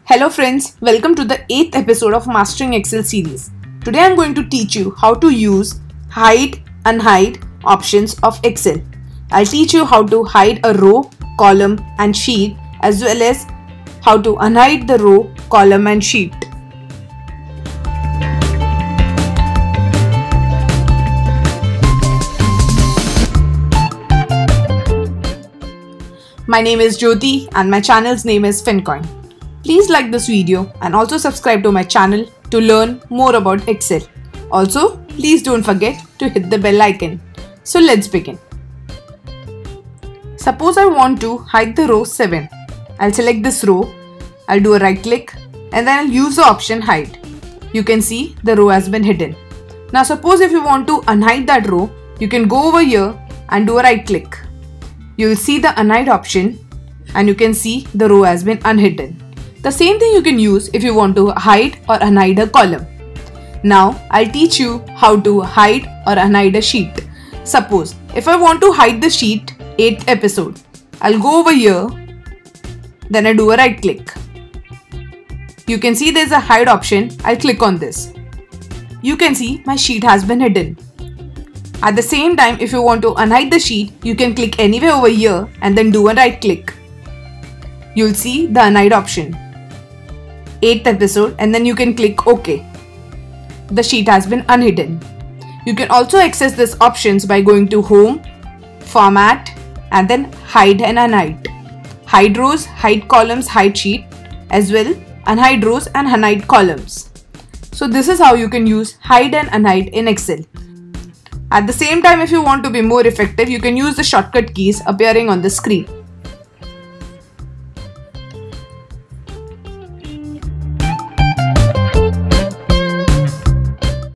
Hello friends, welcome to the 8th episode of Mastering Excel series. Today I am going to teach you how to use hide, unhide options of Excel. I'll teach you how to hide a row, column and sheet as well as how to unhide the row, column and sheet. My name is Jyoti and my channel's name is FinCoin. Please like this video and also subscribe to my channel to learn more about Excel. Also, please don't forget to hit the bell icon. So let's begin. Suppose I want to hide the row 7. I'll select this row, I'll do a right click and then I'll use the option hide. You can see the row has been hidden. Now suppose if you want to unhide that row, you can go over here and do a right click. You will see the unhide option and you can see the row has been unhidden. The same thing you can use if you want to hide or unhide a column. Now I'll teach you how to hide or unhide a sheet. Suppose if I want to hide the sheet 8th episode, I'll go over here, then I do a right click. You can see there's a hide option. I'll click on this. You can see my sheet has been hidden. At the same time, if you want to unhide the sheet, you can click anywhere over here and then do a right click. You'll see the unhide option. 8th episode and then you can click OK. The sheet has been unhidden. You can also access these options by going to Home, Format and then Hide and Unhide. Hide rows, hide columns, hide sheet as well unhide rows and unhide columns. So this is how you can use hide and unhide in Excel. At the same time, if you want to be more effective, you can use the shortcut keys appearing on the screen.